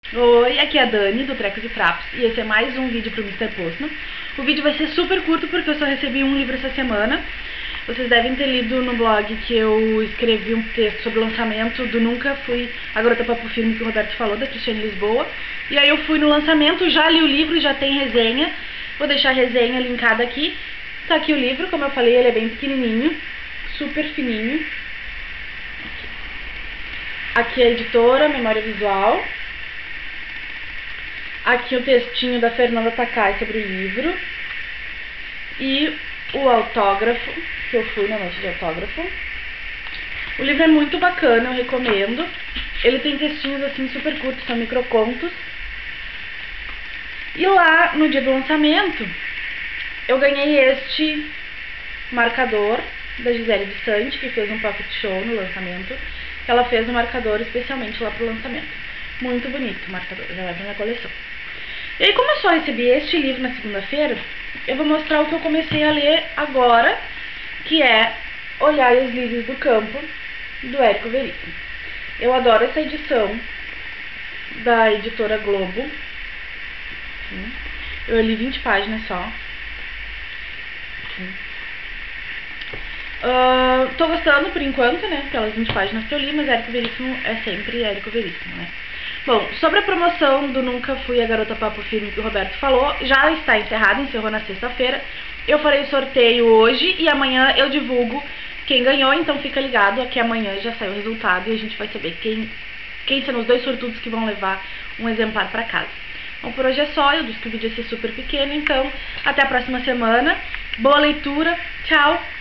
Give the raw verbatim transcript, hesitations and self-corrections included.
Oi, aqui é a Dani do Trecos e Trapos e esse é mais um vídeo pro mister Postman. O vídeo vai ser super curto porque eu só recebi um livro essa semana. Vocês devem ter lido no blog que eu escrevi um texto sobre o lançamento do Nunca Fui a Garota Papo Firme, que o Roberto falou, da Cristiane Lisboa. E aí eu fui no lançamento, já li o livro, já tem resenha. Vou deixar a resenha linkada aqui. Tá aqui o livro, como eu falei, ele é bem pequenininho, super fininho. Aqui é a editora, Memória Visual. Aqui o textinho da Fernanda Takai sobre o livro. E o autógrafo, que eu fui na noite de autógrafo. O livro é muito bacana, eu recomendo. Ele tem textinhos assim super curtos, são microcontos. E lá, no dia do lançamento, eu ganhei este marcador da Gisele de Sante, que fez um pocket show no lançamento. Ela fez um marcador especialmente lá pro lançamento. Muito bonito o marcador, já vai pra minha coleção. E aí, como eu só recebi este livro na segunda-feira, eu vou mostrar o que eu comecei a ler agora, que é Olhar e os Lírios do Campo, do Érico Veríssimo. Eu adoro essa edição da editora Globo. Eu li vinte páginas só. Uh, tô gostando por enquanto, né? Pelas vinte páginas que eu li, mas Érico Veríssimo é sempre Érico Veríssimo, né? Bom, sobre a promoção do Nunca Fui a Garota Papo Firme que o Roberto falou, já está encerrada, encerrou na sexta-feira. Eu farei o sorteio hoje e amanhã eu divulgo quem ganhou, então fica ligado que amanhã já saiu o resultado e a gente vai saber quem, quem são os dois sortudos que vão levar um exemplar para casa. Bom, por hoje é só, eu disse que o vídeo ia ser super pequeno, então até a próxima semana. Boa leitura, tchau!